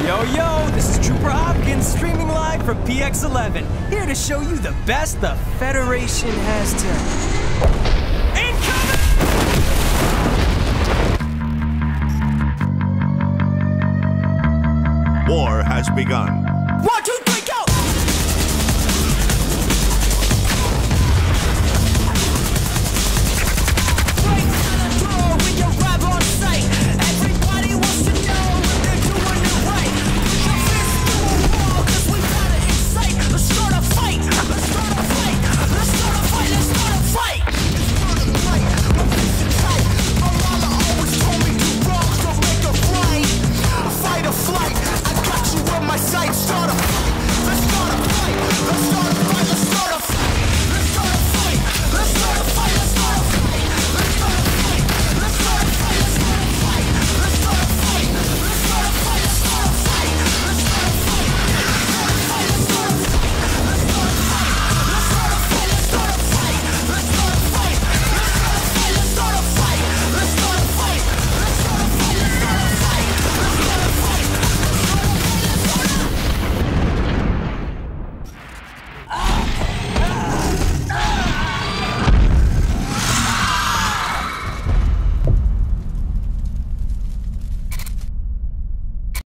Yo, yo, this is Trooper Hopkins streaming live from PX11, here to show you the best the Federation has to... Incoming! War has begun. 1, 2,